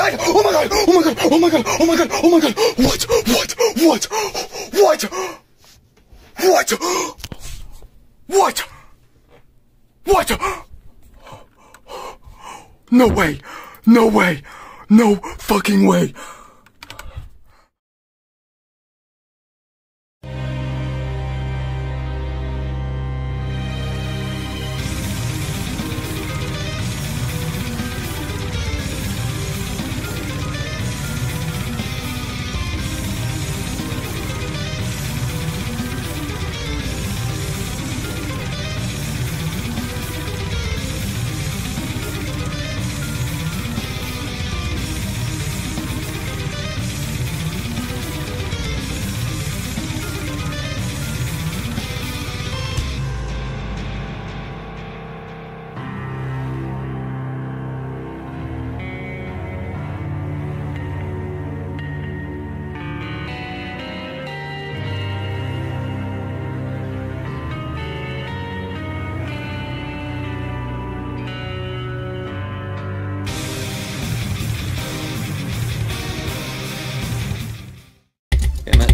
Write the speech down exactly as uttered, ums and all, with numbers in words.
god! Oh my god! Oh my god! Oh my god! Oh my god! Oh my god! What? What? What? What? What? What? What? No way! No way! No fucking way! Okay, man.